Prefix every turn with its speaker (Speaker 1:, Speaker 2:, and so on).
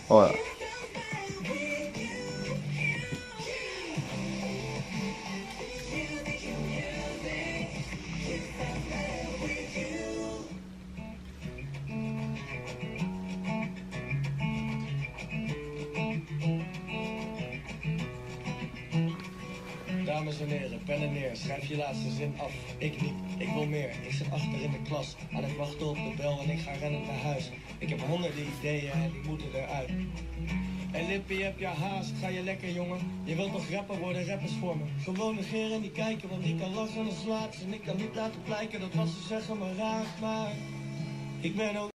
Speaker 1: Oh ja.
Speaker 2: Dames en heren, pennen neer, schrijf je laatste zin af. Ik niet, ik wil meer. Ik zit achter in de klas, aan het wachten op de bel en ik ga rennen naar huis. Ik heb honderden ideeën en die moeten eruit. En Lippie, heb je haast, ga je lekker jongen? Je wilt nog rapper worden, rappers voor me. Gewoon negeren en niet kijken, want ik kan lachen als laatst. En ik kan niet laten blijken dat wat ze zeggen me raakt, maar ik ben ook...